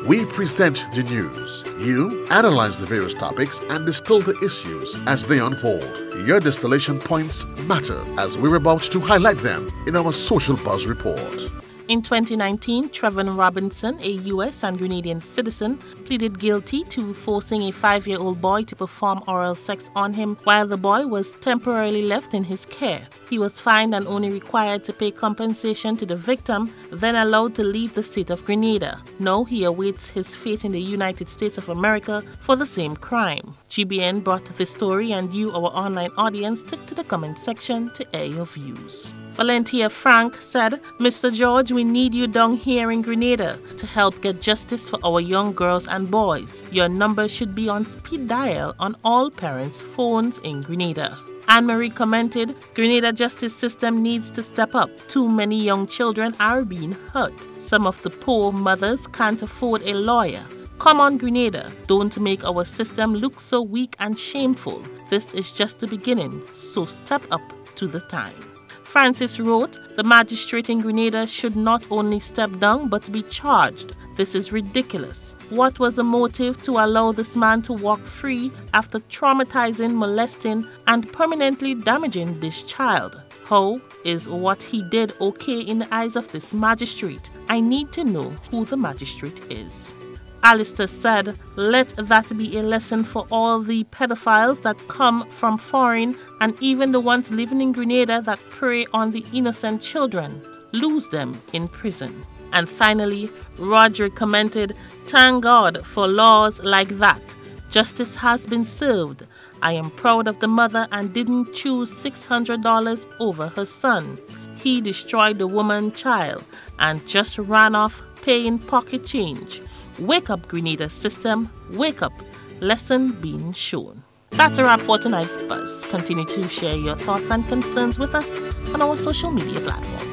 We present the news. You analyze the various topics and distill the issues as they unfold. Your distillation points matter as we're about to highlight them in our Social Buzz Report. In 2019, Trevon Robinson, a U.S. and Grenadian citizen, pleaded guilty to forcing a 5-year-old boy to perform oral sex on him while the boy was temporarily left in his care. He was fined and only required to pay compensation to the victim, then allowed to leave the state of Grenada. Now he awaits his fate in the United States of America for the same crime. GBN brought this story and you, our online audience, took to the comment section to air your views. Valentia Frank said, "Mr. George, we need you down here in Grenada to help get justice for our young girls and boys. Your number should be on speed dial on all parents' phones in Grenada." Anne-Marie commented, "Grenada justice system needs to step up. Too many young children are being hurt. Some of the poor mothers can't afford a lawyer. Come on, Grenada, don't make our system look so weak and shameful. This is just the beginning, so step up to the time." Francis wrote, "The magistrate in Grenada should not only step down but be charged. This is ridiculous. What was the motive to allow this man to walk free after traumatizing, molesting, and permanently damaging this child? How is what he did okay in the eyes of this magistrate? I need to know who the magistrate is." Alistair said, "Let that be a lesson for all the pedophiles that come from foreign and even the ones living in Grenada that prey on the innocent children. Lose them in prison." And finally, Roderick commented, "Thank God for laws like that. Justice has been served. I am proud of the mother and didn't choose $600 over her son. He destroyed the woman's child and just ran off paying pocket change. Wake up, Grenada system. Wake up. Lesson being shown." That's a wrap for tonight's Buzz. Continue to share your thoughts and concerns with us on our social media platforms.